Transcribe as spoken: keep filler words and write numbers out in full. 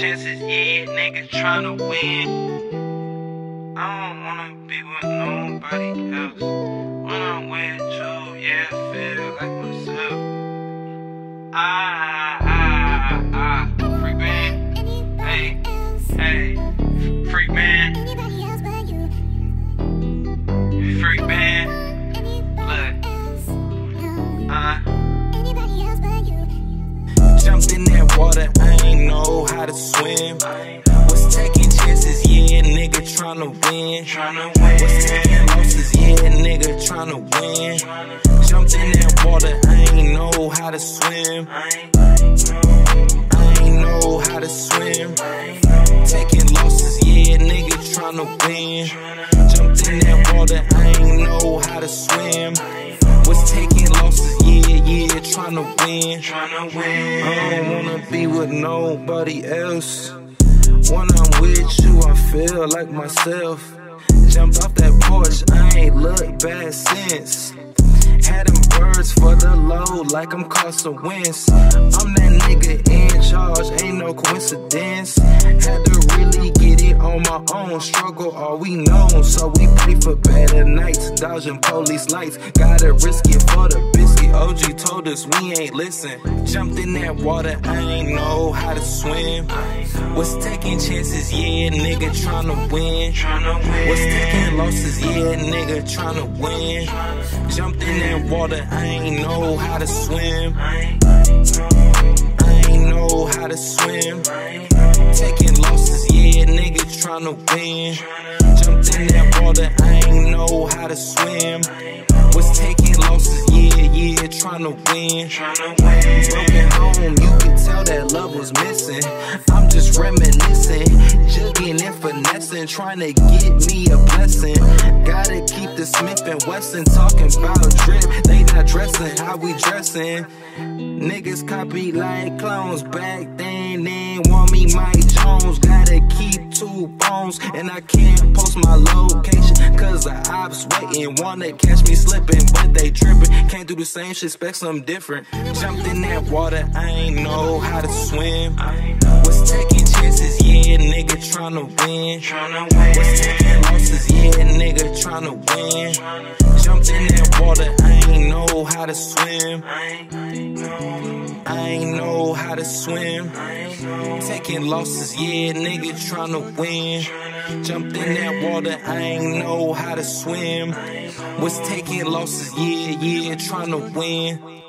chances, yeah, nigga tryna win. I don't wanna be with nobody else. When I'm with you, yeah, I feel like myself. I, I, I, freak man, hey, hey, freak man, freak man, look, uh. Jumped in that water, I ain't know how to swim. Was taking chances, yeah, nigga tryna win. Was taking losses, yeah, nigga tryna win. Jumped in that water, I ain't know how to swim. I ain't know how to swim. Taking losses, yeah, nigga tryna win. Jumped in that water, I ain't know how to swim. Was taking losses, yeah, yeah, tryna win. Tryna win. I don't wanna be with nobody else. When I'm with you, I feel like myself. Jumped off that porch, I ain't looked back since. Had them birds for the load like I'm Carson Wentz. I'm that nigga in charge, ain't no coincidence. Had to really get it on my own. Struggle all we know, so we pray for better nights. Dodging police lights, gotta risk it for the biscuit. O G told us we ain't listen. Jumped in that water, I ain't know how to swim. Was taking chances, yeah, nigga tryna win. Was taking losses, yeah, nigga tryna win. Jumped in that water, I ain't know how to swim. I ain't know how to swim. Taking losses, yeah, nigga tryna win. Jumped in that water, I ain't know how to swim. Was taking losses, yeah, yeah, tryna win. Broken home, you can tell that love was missing. I'm just reminiscing, jugging and finessing, trying to get me a blessing. Gotta keep the Smith and Wesson talking about drip. They not dressing how we dressing. Niggas copy like clones. Back then, they want me Mike Jones. Gotta keep two bones, and I can't post my location, cause the ops waiting. Wanna catch me slipping, but they tripping. Can't do the same shit, expect something different. Jumped in that water, I ain't know how to swim. Was taking chances, yeah, nigga tryna win. Was taking losses, yeah, nigga tryna win. Jumped in that water, I ain't know how to swim. I ain't know how to swim. Taking losses, yeah, nigga tryna win. Jumped in that water, I ain't know how to swim. Was taking losses, yeah, yeah, tryna win.